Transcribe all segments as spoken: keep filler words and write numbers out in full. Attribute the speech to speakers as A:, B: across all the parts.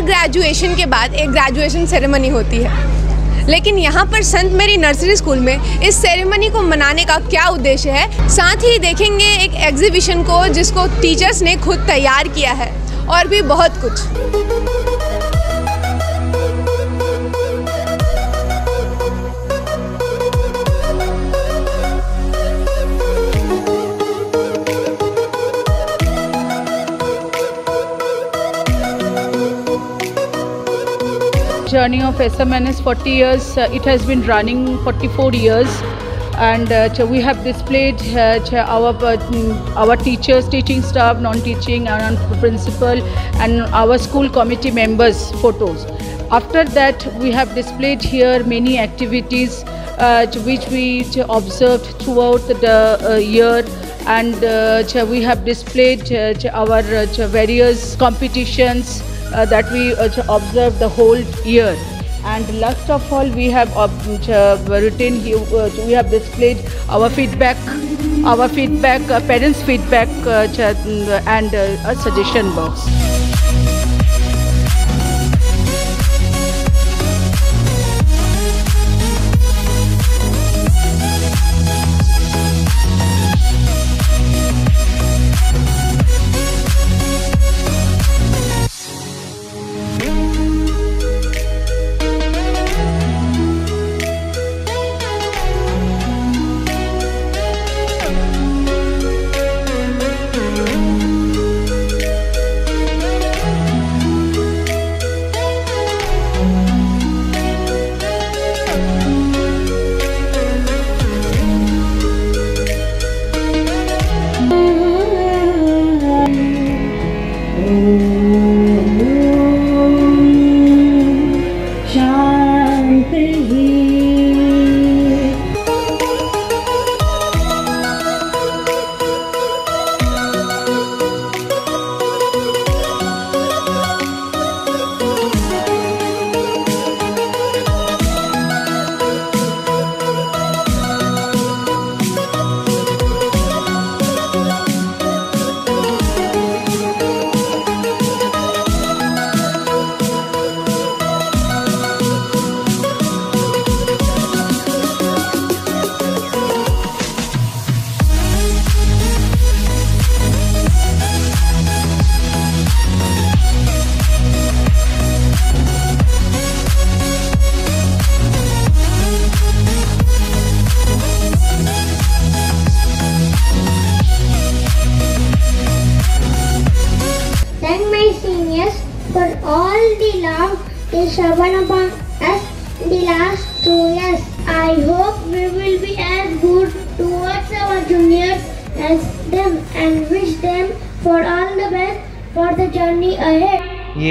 A: Graduation के बाद एक ग्रेजुएशन सेरेमनी होती है, लेकिन यहाँ पर संत मेरी नर्सरी स्कूल में इस सेरेमनी को मनाने का क्या उद्देश्य है। साथ ही देखेंगे एक एग्जीबिशन को जिसको टीचर्स ने खुद तैयार किया है और भी बहुत कुछ।
B: Journey of S M N S forty years, uh, it has been running forty-four years, and uh, we have displayed uh, our uh, our teachers, teaching staff, non-teaching and principal and our school committee members photos. After that, we have displayed here many activities uh, which we observed throughout the uh, year, and uh, we have displayed uh, our uh, various competitions Uh, that we uh, observe the whole year. And last of all, we have uh, written here, uh, we have displayed our feedback, our feedback, uh, parents' feedback uh, and uh, a suggestion box.
C: For all the love they showered upon us in the last two years. I hope we will be as good towards our juniors as them and wish them for all the best for the journey ahead.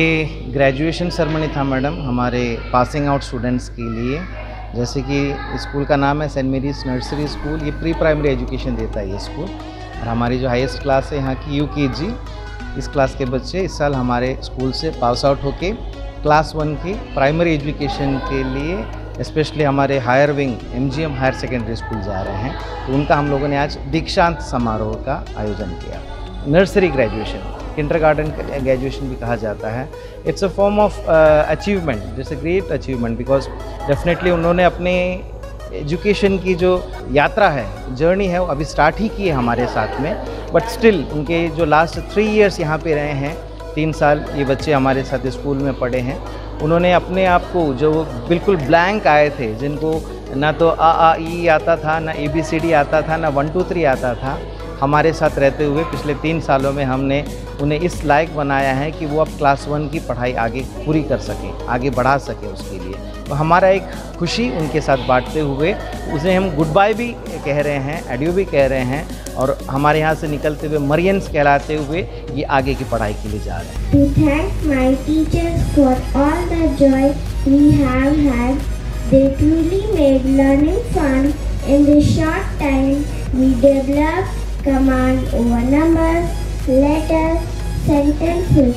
D: ये graduation ceremony था madam हमारे passing out students के लिए। जैसे कि school का नाम है सेंट मेरीज नर्सरी स्कूल, ये प्री प्राइमरी एजुकेशन देता है ये स्कूल। और हमारी जो हाईएस्ट क्लास है यहाँ की यू के जी, इस क्लास के बच्चे इस साल हमारे स्कूल से पास आउट होके क्लास वन की प्राइमरी एजुकेशन के लिए स्पेशली हमारे higher wing M G M higher secondary school जा रहे हैं। तो उनका हम लोगों ने आज दीक्षांत समारोह का आयोजन किया। नर्सरी ग्रेजुएशन, किंडरगार्टन ग्रेजुएशन भी कहा जाता है। It's a form of achievement, जैसे ग्रेट अचीवमेंट, बिकॉज डेफिनेटली उन्होंने अपने एजुकेशन की जो यात्रा है, जर्नी है, वो अभी स्टार्ट ही की है हमारे साथ में। बट स्टिल उनके जो लास्ट थ्री इयर्स यहाँ पे रहे हैं, तीन साल ये बच्चे हमारे साथ स्कूल में पढ़े हैं, उन्होंने अपने आप को जो बिल्कुल ब्लैंक आए थे, जिनको ना तो आ आ ई आता था, ना ए बी सी डी आता था, ना वन टू थ्री आता था, हमारे साथ रहते हुए पिछले तीन सालों में हमने उन्हें इस लायक बनाया है कि वो अब क्लास वन की पढ़ाई आगे पूरी कर सकें, आगे बढ़ा सकें। उसके लिए तो हमारा एक खुशी उनके साथ बांटते हुए उसे हम गुड बाय भी कह रहे हैं, एडियो भी कह रहे हैं, और हमारे यहाँ से निकलते हुए मरियंस कहलाते हुए ये आगे की पढ़ाई के लिए जा रहे हैं।
C: To thank my teachers for all the joy we have had. They truly made learning fun. In this short time, we developed command over numbers, letters, sentences,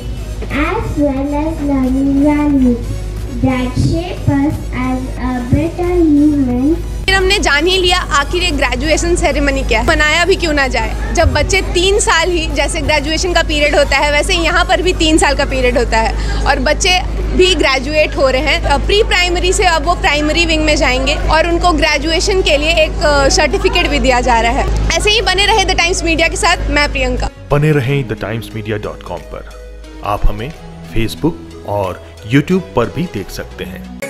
C: as well as learning values that shape us as a better human.
A: फिर हमने जान ही लिया आखिर ये graduation ceremony क्या है, मनाया भी क्यों ना जाए। जब बच्चे तीन साल ही, जैसे ग्रेजुएशन का पीरियड होता है वैसे यहाँ पर भी तीन साल का पीरियड होता है, और बच्चे भी ग्रेजुएट हो रहे हैं। प्री प्राइमरी से अब वो प्राइमरी विंग में जाएंगे और उनको ग्रेजुएशन के लिए एक सर्टिफिकेट भी दिया जा रहा है। ऐसे ही बने रहे द टाइम्स मीडिया के साथ, मैं प्रियंका।
E: बने रहें the Times media dot com पर। आप हमें फेसबुक और यूट्यूब पर भी देख सकते हैं।